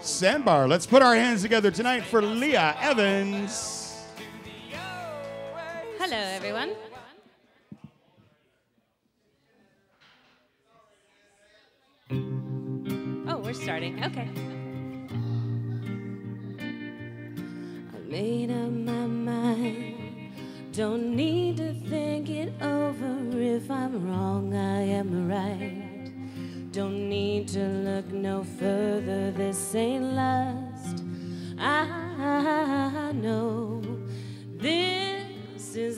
Sandbar. Let's put our hands together tonight for Leah Evans. Hello, everyone. Oh, we're starting. Okay. I made up my mind. Don't need to think it over. If I'm wrong, I am right. Don't need to look no further. This ain't lust. I know this is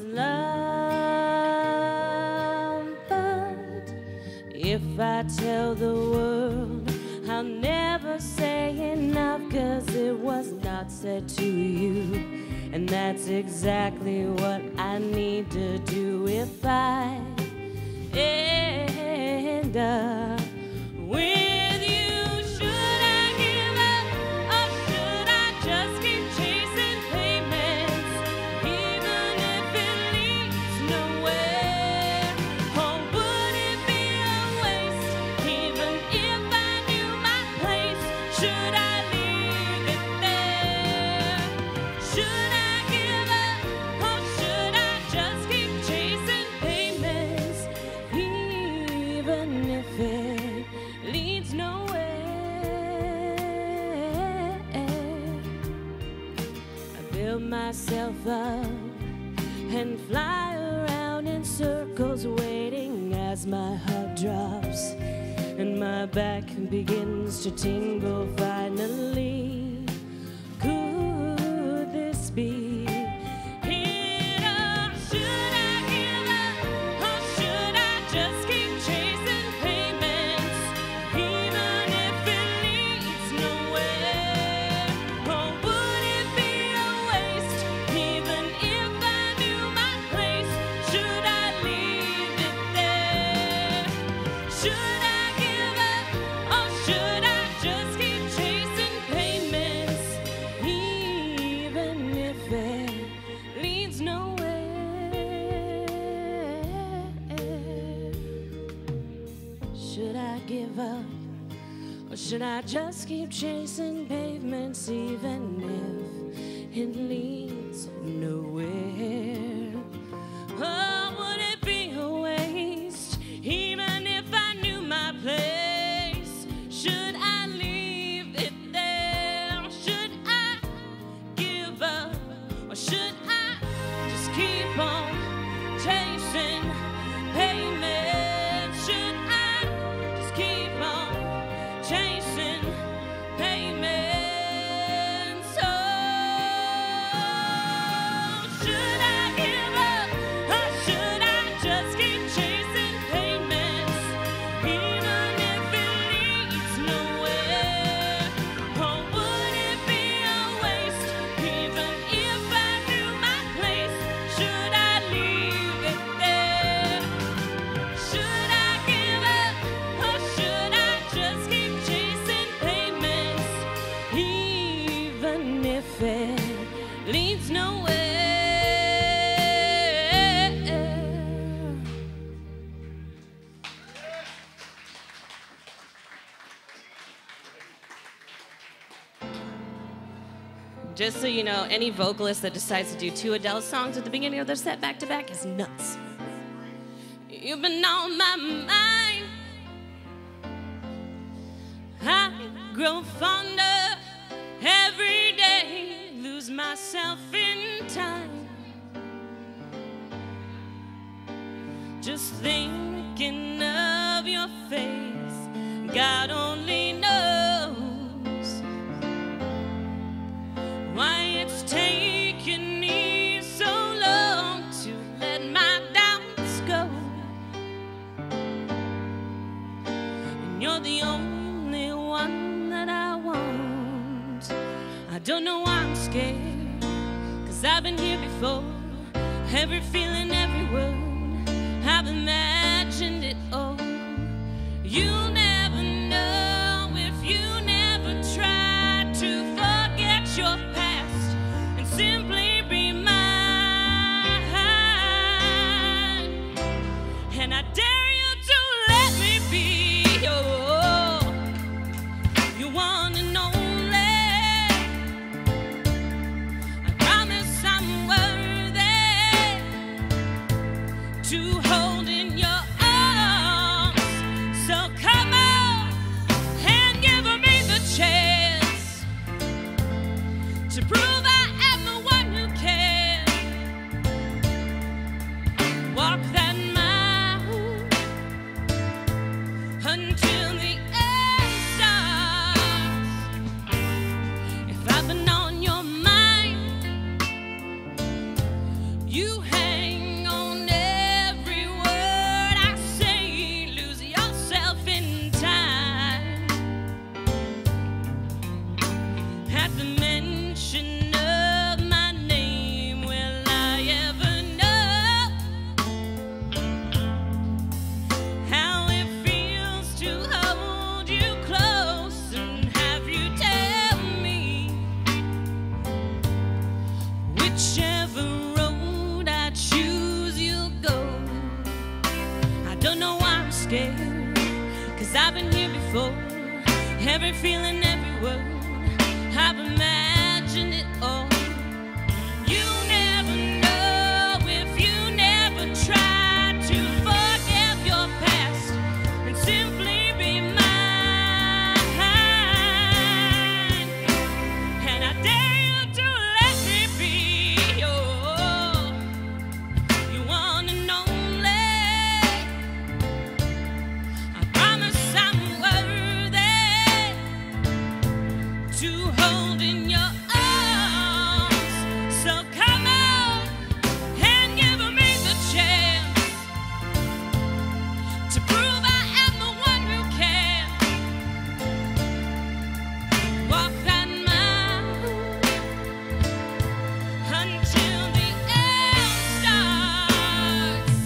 love. But if I tell the world, I'll never say enough, 'cause it was not said to you. And that's exactly what I need to do if I end up with you. Should I give up, or should I just keep chasing payments, even if it leads nowhere? Or would it be a waste, even if I knew my place? Should I leave it there? Should I give up, or should I just keep chasing payments, even if it leads nowhere? I build myself up and fly around in circles, waiting as my heart drops and my back begins to tingle. Finally, could this be it? Or should I give up, or should I just keep chasing payments, even if it leads nowhere? Or would it be a waste, even if I knew my place? Should I leave it there? Should I give up, or should I just keep chasing payments, even if it leads nowhere? Should I give up, or should I just keep chasing pavements, even if it leads nowhere? Oh, would it be a waste, even if I knew my place? Should I leave it there? Should I give up, or should I just keep on chasing payments? Should I just keep on chasing payments? Oh, should I give up, or should I just keep chasing payments, even if it leads nowhere? Or would it be a waste, even if I knew my place? Should I leave it there? Should I give up, or should I just keep chasing payments, even if it leads nowhere? Just so you know, any vocalist that decides to do 2 Adele songs at the beginning of their set back to back is nuts. You've been on my mind. I grow fonder every day, lose myself in time, just thinking of your face. God only knows why it's taken me so long to let my doubts go. And you're the only one that I want. I don't know why I'm scared, 'cause I've been here before. Every feeling, every word, I've imagined it all. You'll never know if you never try to forget your past and simply be mine. And I dare you to let me be your one and only. I've been here before. Every feeling, every word, I've imagined it all. You never know if you never try to forget your past and simply be mine. And I dare you to let me be your one and only. I promise I'm worthy to hold in your arms. So come on and give me the chance to prove I am the one who can walk that mile until the end starts.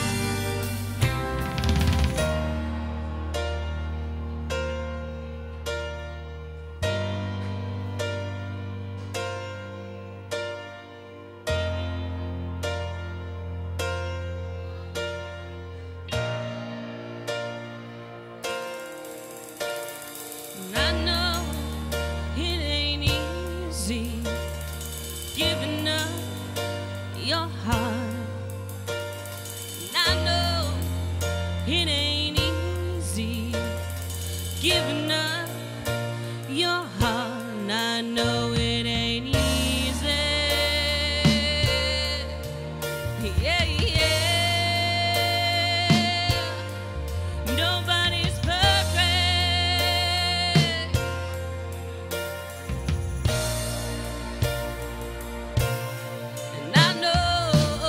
And I know it ain't easy giving up your heart. And I know it ain't easy giving up your heart. And I know it ain't easy. Yeah, yeah. Nobody's perfect. And I know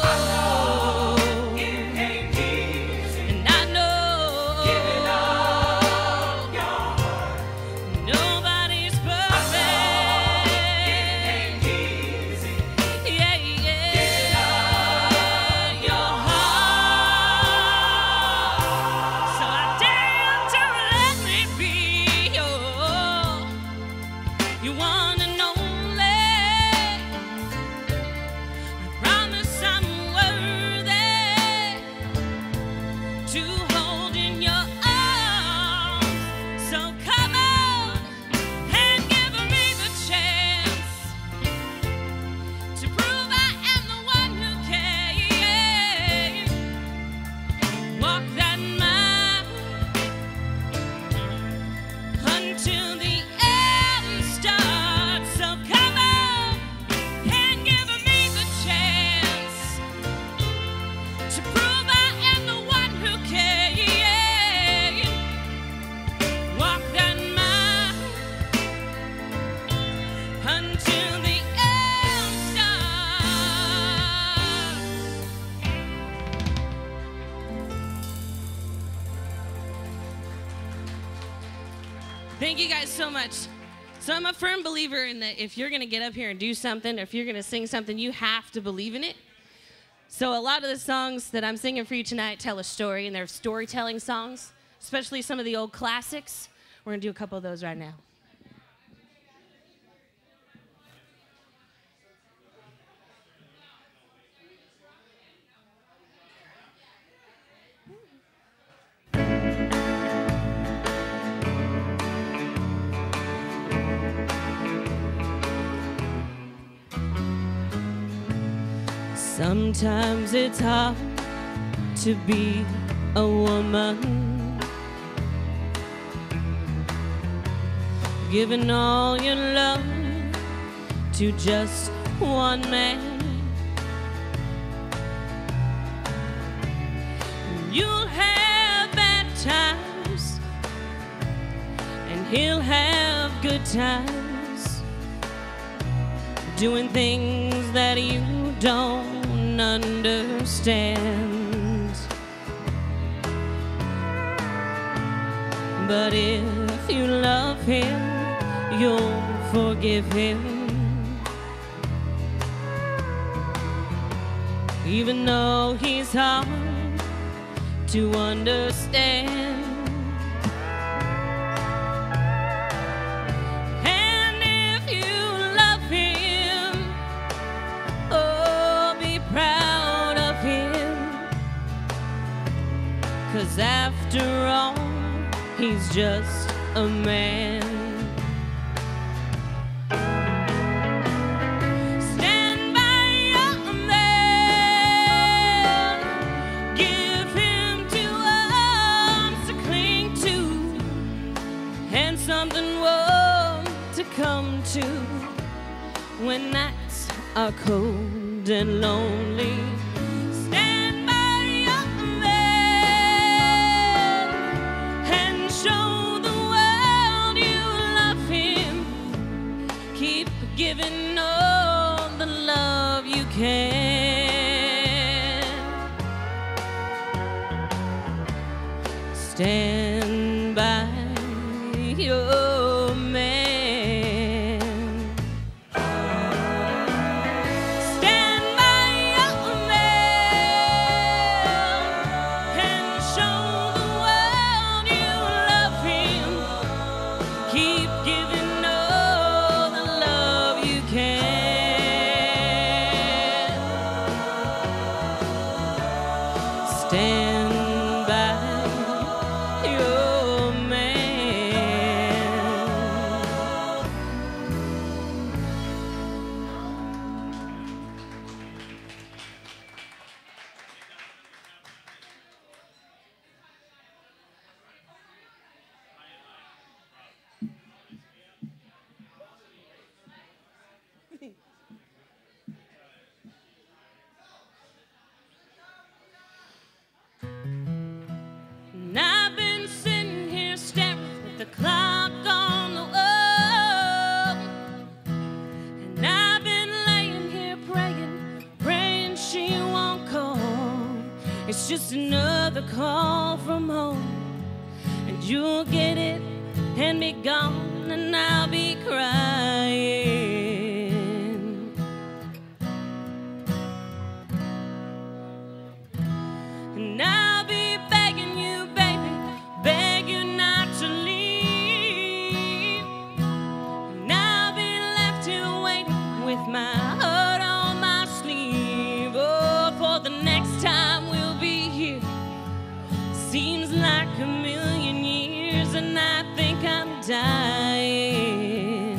it ain't easy. And I know giving up your heart. Nobody's perfect. It ain't easy. Yeah, yeah. Giving up your heart. So I dare to let me be your one and only. I promise I'm worthy to hold in your arms. So come on and give me the chance to prove I am the one who can walk that mile until the end starts. So come on and give me the chance to prove I am the one who can walk that mile until the end starts. Thank you guys so much. So I'm a firm believer in that if you're going to get up here and do something, or if you're going to sing something, you have to believe in it. So a lot of the songs that I'm singing for you tonight tell a story, and they're storytelling songs, especially some of the old classics. We're going to do a couple of those right now. Sometimes it's hard to be a woman, giving all your love to just one man. You'll have bad times, and he'll have good times, doing things that you don't understand. But if you love him, you'll forgive him, even though he's hard to understand. And if you love him, oh, be proud of him, 'cause after all, he's just a man. Stand by your man, give him two arms to cling to, and something warm to come to when nights are cold and lonely. Stand by your man and show the world you love him. Keep giving all the love you can. Stand by your man. Stand by your man. And I've been sitting here staring at the clock on the wall, and I've been laying here praying she won't call. It's just another call from home, and you'll get it and be gone, and I'll be crying. And I'll be begging you, baby, beg you not to leave. And I'll be left here waiting with my heart on my sleeve. Oh, for the next time we'll be here. Seems like a million years, and I think I'm dying.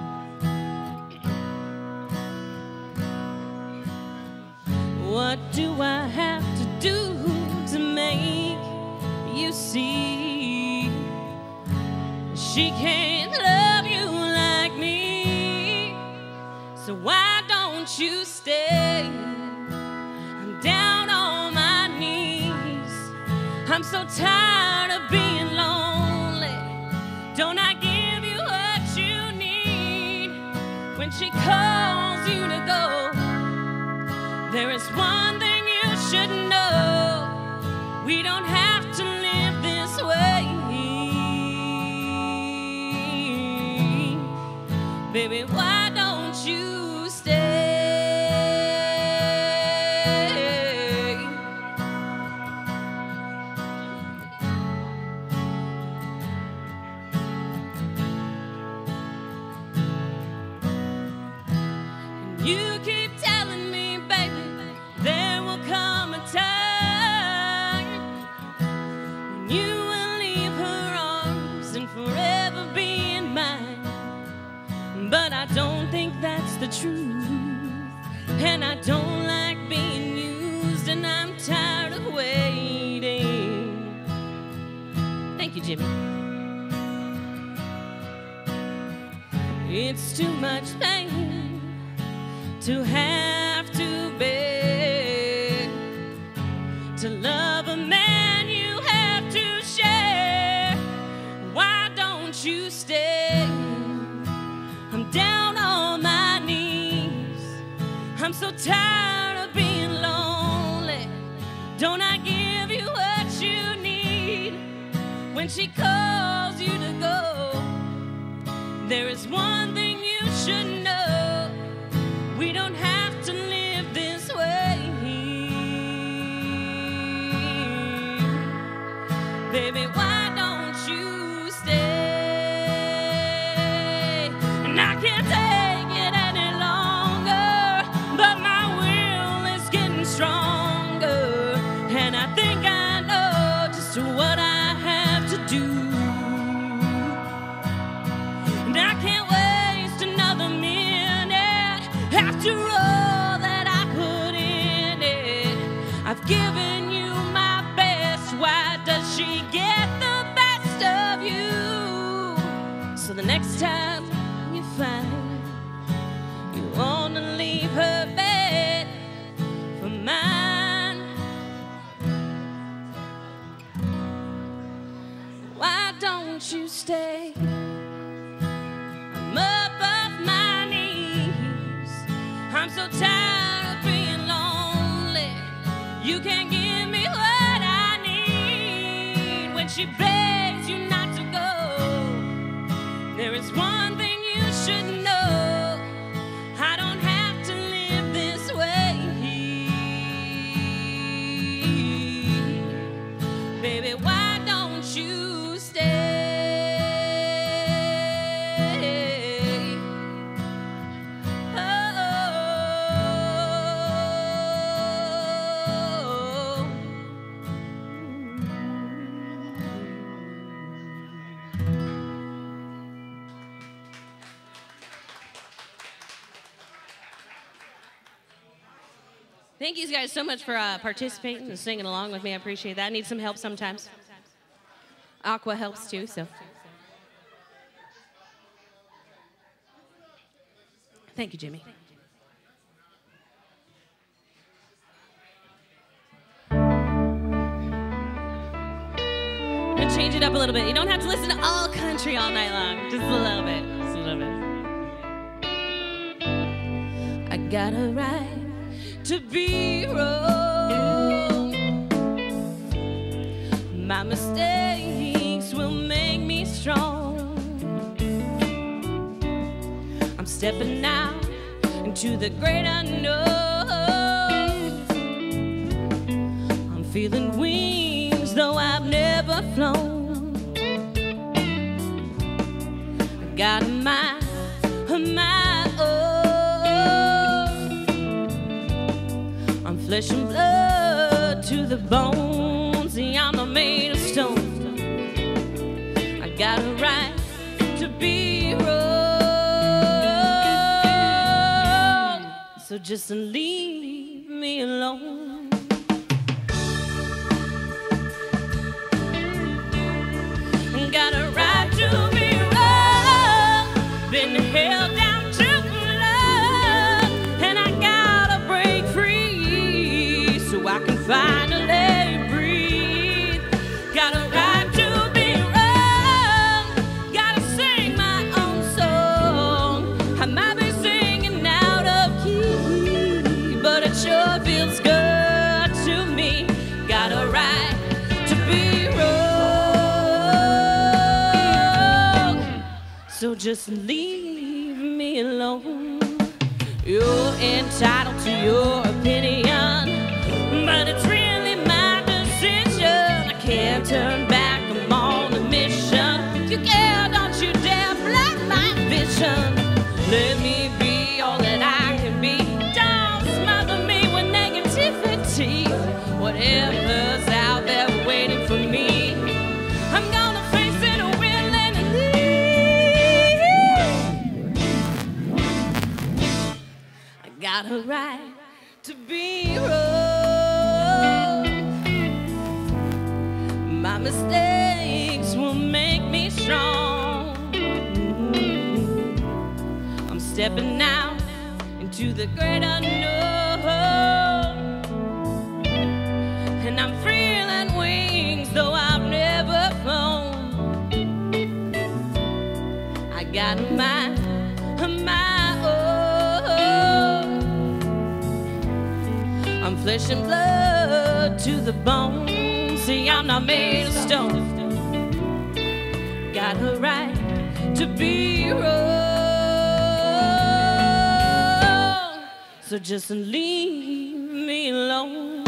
What do I have to do to make you see she can't love you like me? So why don't you stay? I'm down on my knees. I'm so tired of being lonely. Don't I give you what you need when she calls you to go? There is one thing you should know. We don't have to live this way. Baby, why don't you stay? And you keep telling me, baby, there will come a time when you will leave her arms and forever be in mine. But I don't think that's the truth, and I don't like being used, and I'm tired of waiting. Thank you, Jimmy. It's too much pain to have to bear. To love a man you have to share. Why don't you stay? I'm down on my knees. I'm so tired of being lonely. Don't I give you what you need when she calls you to go? There is one thing you should know. We don't have to live this way. Baby, why don't you stay? And I can't take it any longer, but my will is getting stronger, and I think I know just what I have to do. So the next time you find you want to leave her bed for mine, why don't you stay? I'm up off my knees. I'm so tired of being lonely. You can't give me what I need. When she begs you not to go, there is one thing you should know. I don't have to live this way. Baby, why don't you stay? Thank you guys so much for participating and singing along with me. I appreciate that. I need some help sometimes. Aqua helps too, so. Thank you, Jimmy. I'm gonna change it up a little bit. You don't have to listen to all country all night long. Just a little bit. Just a little bit. I got a right to be wrong. My mistakes will make me strong. I'm stepping out into the great unknown. I'm feeling wings though I've never flown. I got a mind of my own. Flesh and blood to the bones. See, I'm not made of stone. I got a right to be wrong. So just leave me alone. Got a right to be wrong. Been held down too long, and I gotta break free so I can finally breathe. Got a right to be wrong. Gotta sing my own song. I might be singing out of key, but it sure feels good to me. Got a right to be wrong. So just leave me alone. You're entitled to your opinion, but it's really my decision. I can't turn back, I'm on a mission. You care, don't you dare block my vision. Let me be all that I can be. Don't smother me with negativity. Whatever's out there waiting for me, I'm gonna face it willingly. I got a right to be wrong. My mistakes will make me strong. I'm stepping out into the great unknown, and I'm feeling wings though I've never flown. I got a mind of my own. I'm flesh and blood to the bone. See, I'm not made of stone. Got a right to be wrong. So just leave me alone.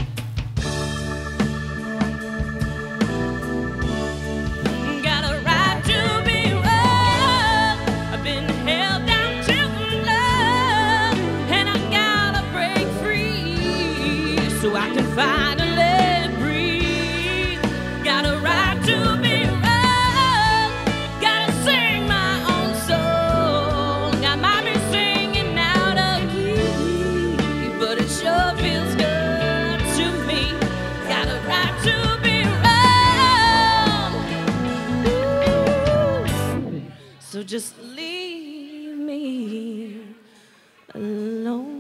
Got a right to be wrong. I've been held down too long, and I gotta break free so I can finally breathe. Got a right to be wrong. Gotta sing my own song. I might be singing out of key, but it just leave me alone.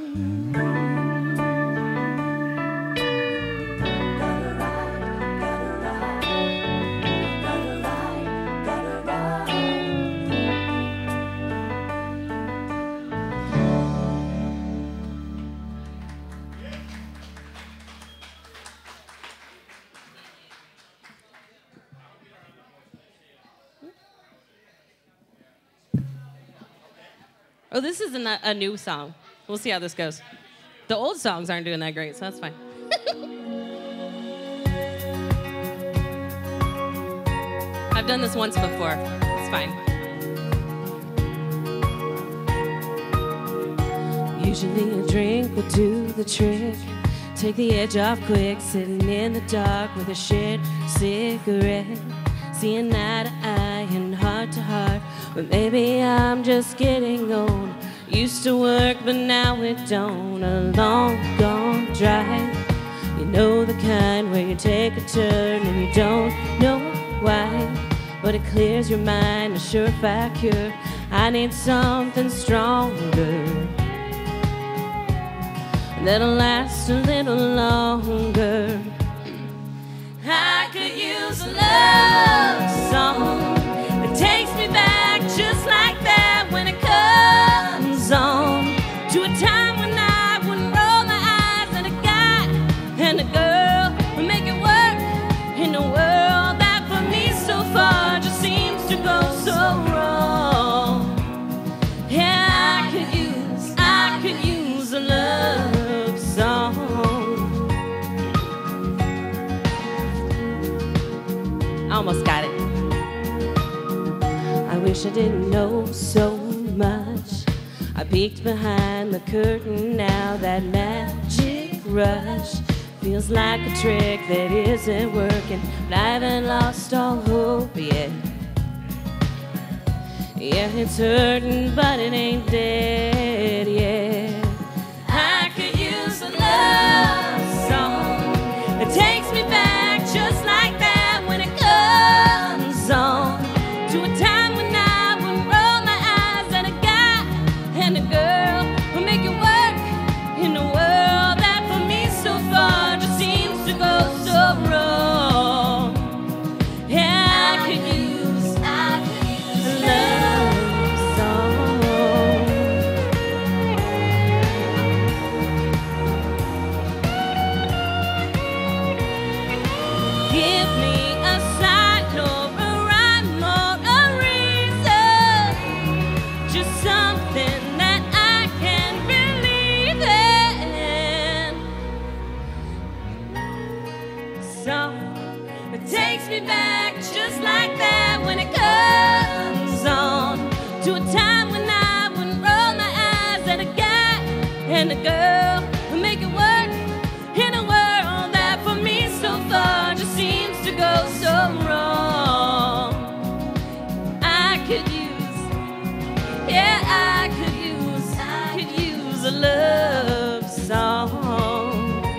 Oh, this is a new song. We'll see how this goes. The old songs aren't doing that great, so that's fine. I've done this once before. It's fine. Usually a drink will do the trick. Take the edge off quick, sitting in the dark with a shit cigarette. Seeing eye to eye and heart to heart. But maybe I'm just getting old. Used to work, but now it don't. A long gone drive. You know the kind where you take a turn and you don't know why. But it clears your mind, a surefire cure. I need something stronger that'll last a little longer. I could use a love song that takes me back just like that when it comes on to a time when I wouldn't roll my eyes at a guy and a girl would make it work in a world that for me so far just seems to go so wrong. Yeah, I could use a love song. Almost got it. I wish I didn't know so much. I peeked behind the curtain now. That magic rush feels like a trick that isn't working, but I haven't lost all hope yet. Yeah, it's hurting, but it ain't dead yet. I could use a love song that takes me back just like that when it comes on to a time when I wouldn't roll my eyes at a guy and a girl who make it work in a world that for me so far just seems to go so wrong. Yeah, I could use a love song. Give me a sign or a rhyme or a reason, just something that I can believe in. Song that takes me back just like that when it comes on to a time when I wouldn't roll my eyes at a guy and a girl who make it work in a world that for me so far just seems to go so wrong. I could use a love song.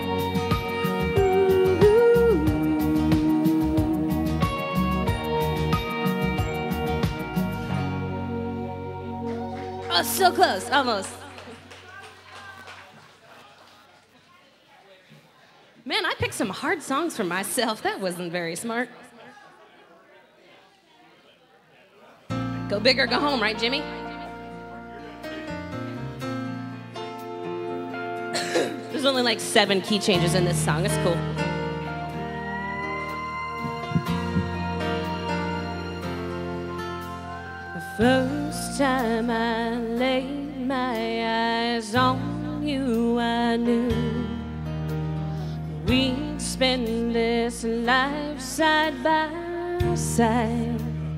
Ooh. Oh, so close, almost. Man, I picked some hard songs for myself. That wasn't very smart. Go big or go home, right, Jimmy? There's only like 7 key changes in this song. It's cool. The first time I laid my eyes on you, I knew we'd spend this life side by side.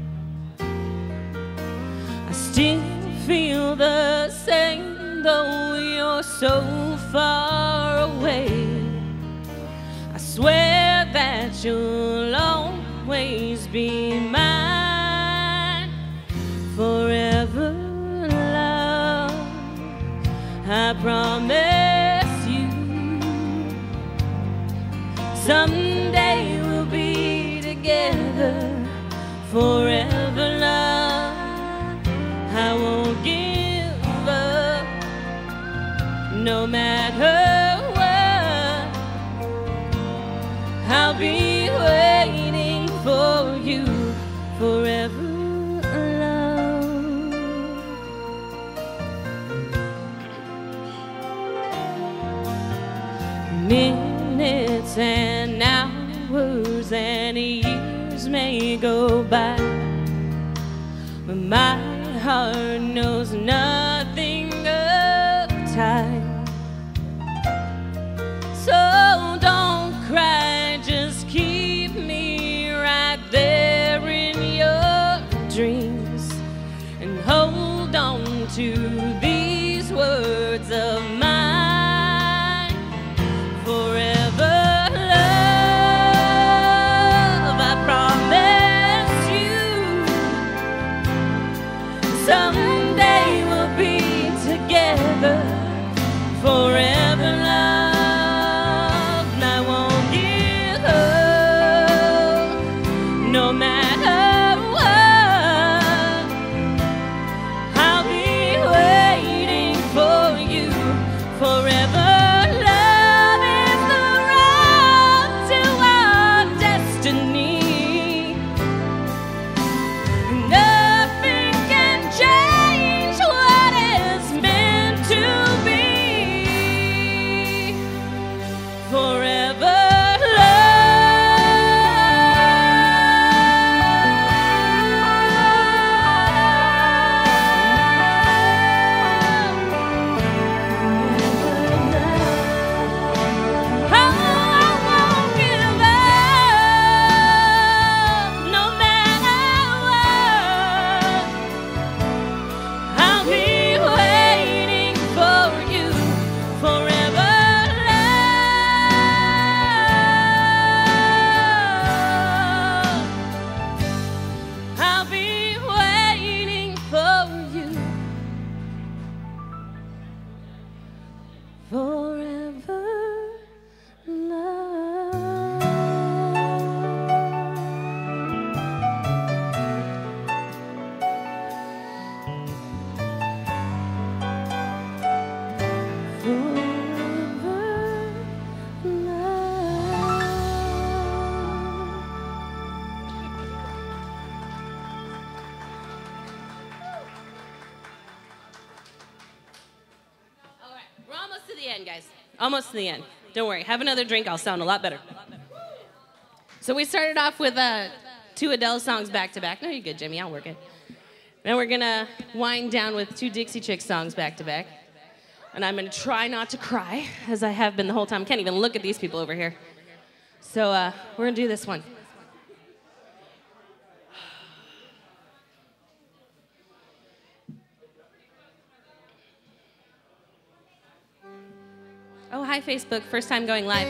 I still feel the same, though you're so far away. I swear that you'll always be mine forever, love. I promise you. Someday we'll be together forever, love. no matter what, I'll be waiting for you forever, love. Minutes and hours and years may go by, but my heart knows nothing of time. So don't cry, just keep me right there in your dreams, and hold on to these words of mine. Forever, love, I promise you, someday we'll be together. Forever, love, and I won't give up, no matter what. I'll be waiting for you forever. Love is the road to our destiny. Nothing can change what is meant to be. Forever, love. Oh, I won't give up, no matter what. I'll be waiting for you forever, love. I'll be waiting for you forever, love. Forever, love. All right, we're almost to the end, guys. Almost to the end. Don't worry. Have another drink. I'll sound a lot better. So we started off with 2 Adele songs back to back. No, you're good, Jimmy. I'll work it. Then we're gonna wind down with 2 Dixie Chicks songs back to back. And I'm gonna try not to cry, as I have been the whole time. Can't even look at these people over here. So we're gonna do this one. Oh, hi, Facebook. First time going live.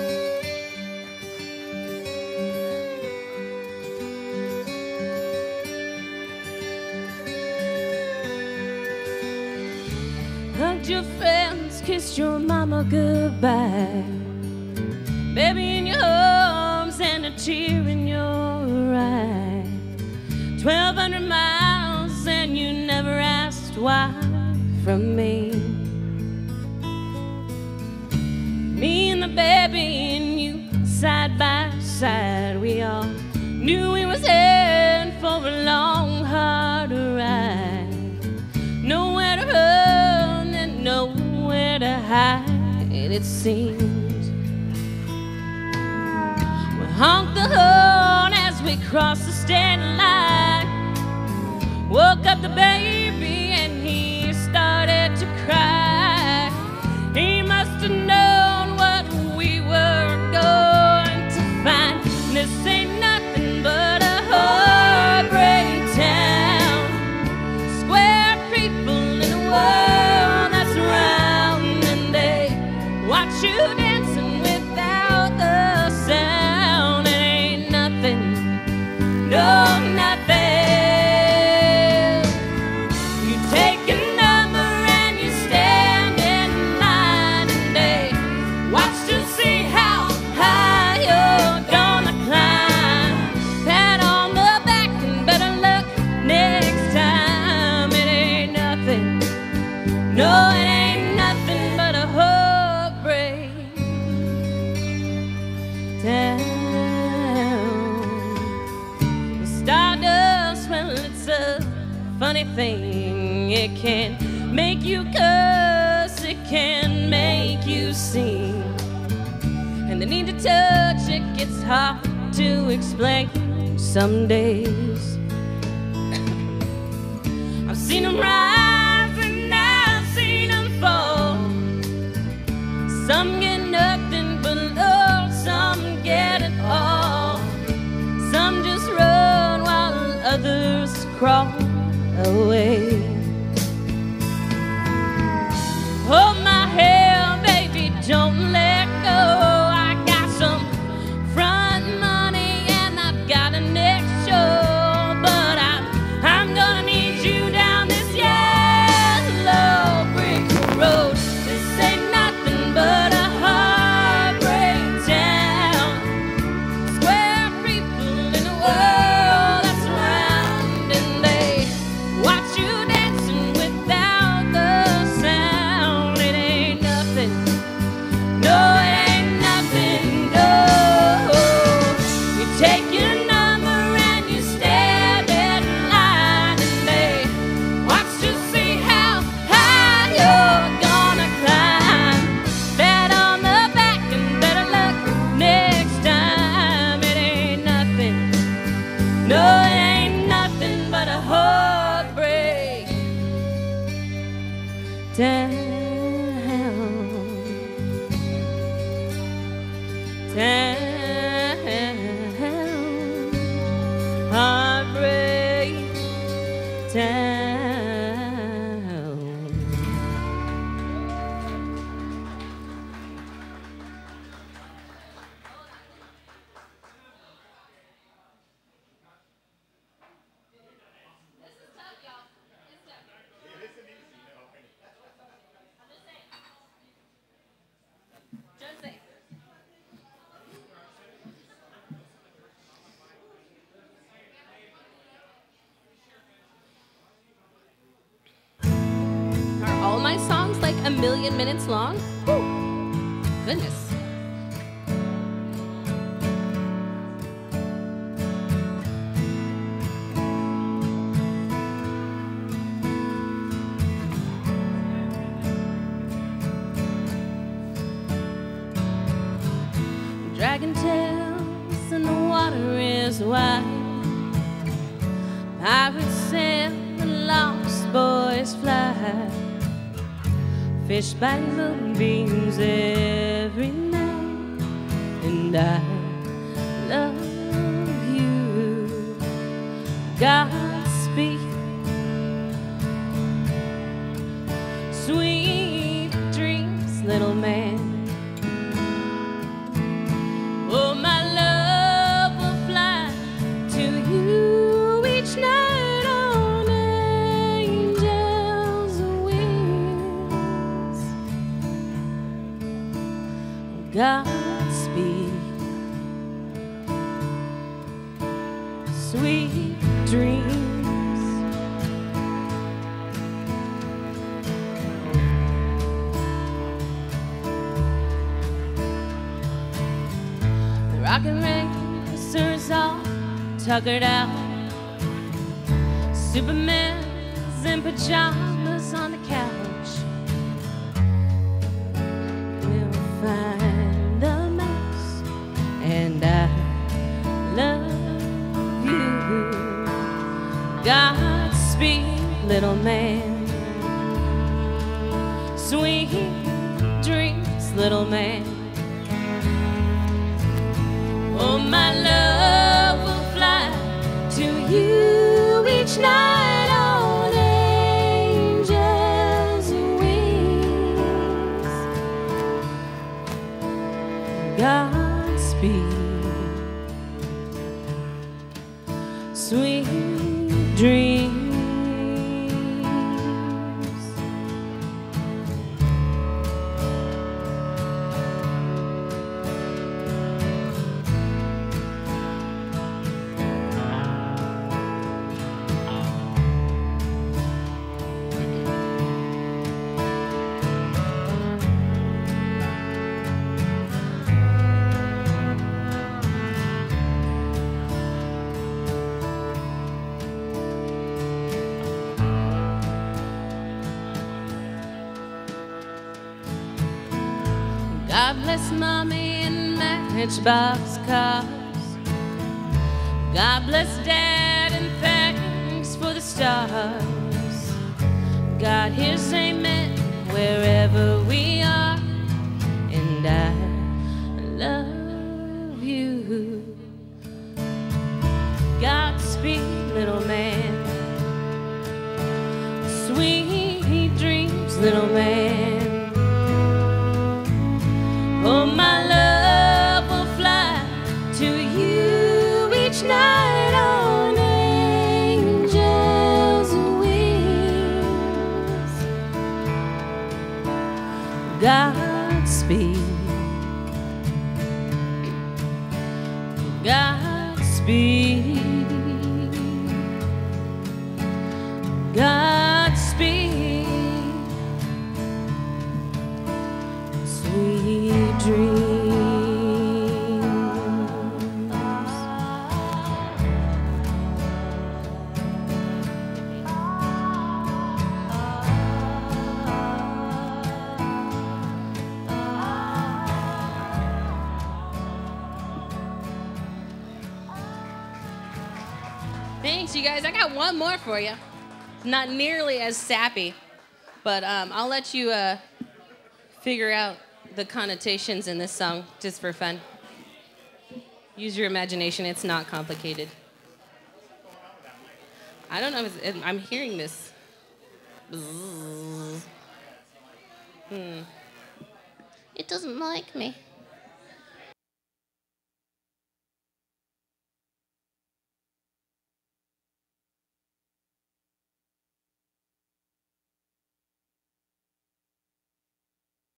Hugged your friends, kissed your mama goodbye. Baby in your arms and a tear in your eye. 1,200 miles and you never asked why from me. Me and the baby and you side by side. We all knew we was in for a long, hard ride. Nowhere to run and nowhere to hide, it seems. We honked the horn as we crossed the state line. Woke up the baby and he started to cry. He must have known what we were going to find. This ain't nothing but a heartbreak town. Square people in a world that's round, and they watch you dancing without the sound. It ain't nothing, no, nothing. You take a number and you stand in line, and they watch to see how high you're gonna climb. Pat on the back and better luck next time. It ain't nothing, no, it ain't nothing but a funny thing. It can make you curse, it can make you sing. And the need to touch it gets hard to explain some days. I've seen them rise and I've seen them fall. Some get nothing but love, some get it all. Some just run while others crawl away. Hold my hand, baby, don't let go. I got some front money and I've got an extra, but I'm gonna need you down this yellow brick road. This ain't nothing but a heartbreak town. Square people in a world that's round, and they watch you dancing without the sound. It ain't nothing, no, it ain't nothing, no. You take your number and you stand in line, and they watch to see how high you're gonna climb. Pat on the back and better luck next time. It ain't nothing, no, it ain't nothing but a heartbreak town. Heartbreak town. Are all my songs like a million minutes long? Whew. Goodness. Dragon tails and the water is wide. Pirates sail and lost boys fly. Fish by moonbeams every night, and I love you. Godspeed, sweet dreams, little man. Oh, my love will fly to you each night on angels' wings. Godspeed, sweet dreams. The rocket racers all tuckered out. Superman's in pajamas on the couch. We'll find a mouse, and I love you. Godspeed, little man. Sweet dreams, little man. Oh, my love will fly to you each night on angels' wings. Godspeed, sweet dreams. God bless mommy and matchbox cars. God bless dad and thanks for the stars. God hears amen wherever we are. And I love you. Godspeed, little man. Sweet dreams, little man. Oh, my love will fly to you each night on angels' wings. Godspeed. Godspeed. Godspeed. Sweet dreams. Thanks, you guys. I got one more for you. Not nearly as sappy, but I'll let you figure out the connotations in this song just for fun. Use your imagination. It's not complicated. I don't know. I'm hearing this. It doesn't like me.